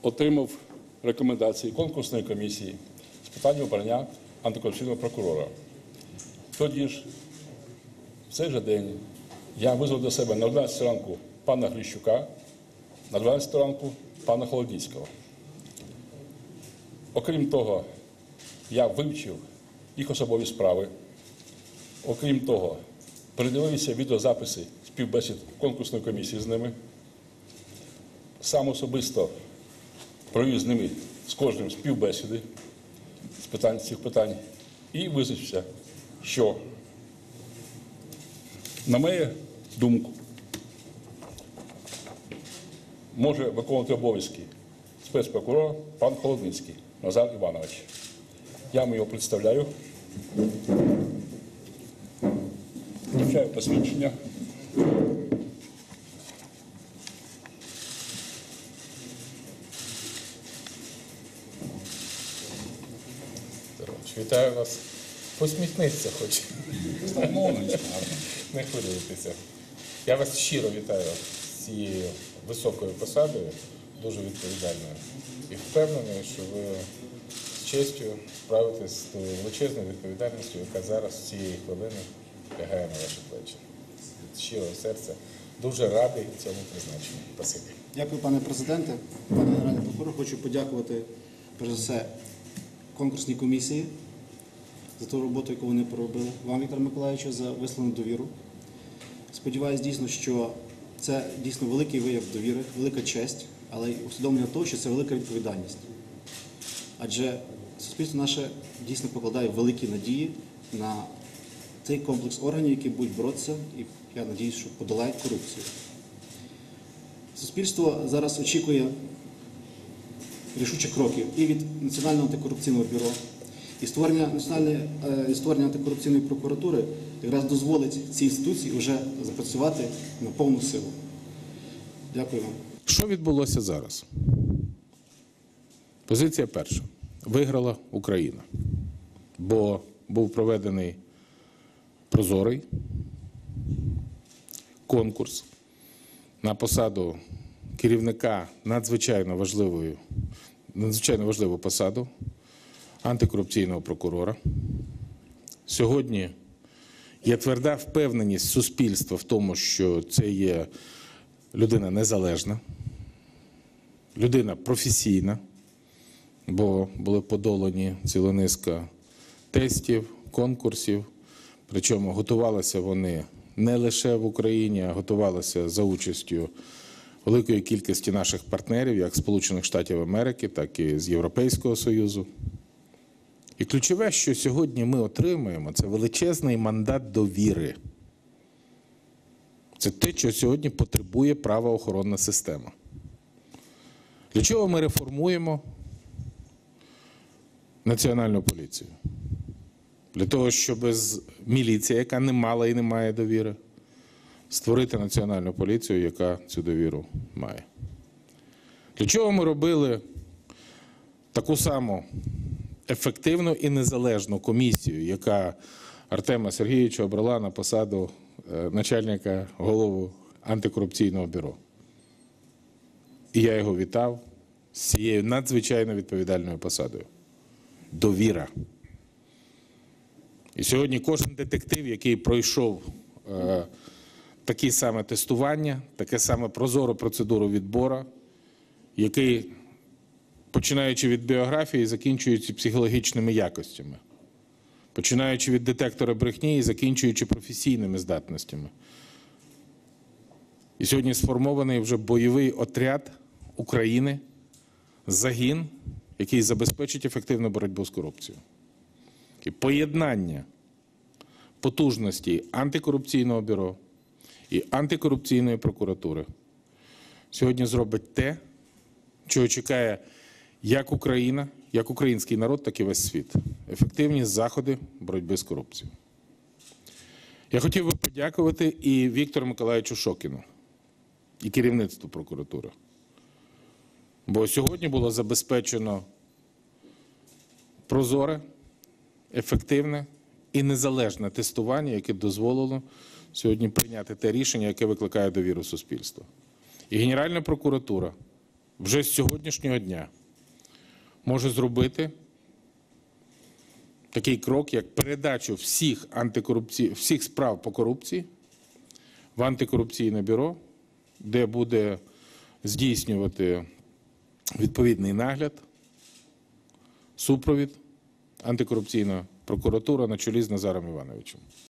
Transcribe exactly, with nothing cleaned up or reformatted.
отримав рекомендації конкурсної комісії з питань обрання антикорупційного прокурора. Тоді ж, в цей же день, я визвав до себе на одинадцяту ранку пана Грищука, на дванадцяту ранку пана Холодницького. Окрім того, я вивчив їх особові справи. Окрім того, передивився відеозаписи співбесід конкурсної комісії з ними. Сам особисто провів з ними, з кожним співбесіди з питань цих питань і визначився, що, на мою думку, може виконувати обов'язки спецпрокурора пан Холодницький Назар Іванович. Я вам його представляю. Включаю посвідчення. Вітаю вас. Посміхнися хоч. Не хвилюйтеся. Я вас щиро вітаю з цією високою посадою, дуже відповідальною. І впевнений, що ви з честю справитесь з тою величезною відповідальністю, яка зараз з цієї хвилини лягає на ваші плечі. Від щирого серця дуже радий цьому призначенню. Спасибі. Дякую, пане президенте. Пане генеральний прокурор, хочу подякувати, перш за все, конкурсній комісії за ту роботу, яку вони проробили. Вам, Віктор Миколайовичу, за висловлену довіру. Сподіваюсь, дійсно, що це дійсно великий вияв довіри, велика честь, але й усвідомлення того, що це велика відповідальність. Адже суспільство наше дійсно покладає великі надії на цей комплекс органів, які будуть боротися, і я надіюсь, що подолають корупцію. Суспільство зараз очікує рішучих кроків і від Національного антикорупційного бюро, і створення Національної і створення антикорупційної прокуратури якраз дозволить цій інституції вже запрацювати на повну силу. Дякую вам. Що відбулося зараз? Позиція перша. Виграла Україна, бо був проведений прозорий конкурс на посаду керівника надзвичайно важливої, надзвичайно важливу посаду антикорупційного прокурора. Сьогодні є тверда впевненість суспільства в тому, що це є людина незалежна, людина професійна, бо були подолані ціла низка тестів, конкурсів, причому готувалися вони не лише в Україні, а готувалися за участю великої кількості наших партнерів, як Сполучених Штатів Америки, так і з Європейського Союзу. І ключове, що сьогодні ми отримуємо, це величезний мандат довіри. Це те, що сьогодні потребує правоохоронна система. Для чого ми реформуємо Національну поліцію? Для того, щоб з міліція, яка не мала і не має довіри, створити Національну поліцію, яка цю довіру має. Для чого ми робили таку саму ефективну і незалежну комісію, яка Артема Сергійовича обрала на посаду начальника голови антикорупційного бюро? І я його вітав з цією надзвичайно відповідальною посадою. Довіра. І сьогодні кожен детектив, який пройшов е, такі саме тестування, таке саме прозору процедуру відбору, який, починаючи від біографії, закінчуючи психологічними якостями, починаючи від детектора брехні і закінчуючи професійними здатностями. І сьогодні сформований вже бойовий отряд України, загін, який забезпечить ефективну боротьбу з корупцією. І поєднання потужності антикорупційного бюро і антикорупційної прокуратури сьогодні зробить те, чого чекає як Україна, як український народ, так і весь світ. Ефективні заходи боротьби з корупцією. Я хотів би подякувати і Віктору Миколайовичу Шокіну, і керівництву прокуратури. Бо сьогодні було забезпечено прозоре, ефективне і незалежне тестування, яке дозволило сьогодні прийняти те рішення, яке викликає довіру суспільства. І Генеральна прокуратура вже з сьогоднішнього дня може зробити такий крок, як передачу всіх, антикорупці... всіх справ по корупції в антикорупційне бюро, де буде здійснювати відповідний нагляд, супровід антикорупційна прокуратура на чолі з Назаром Івановичем.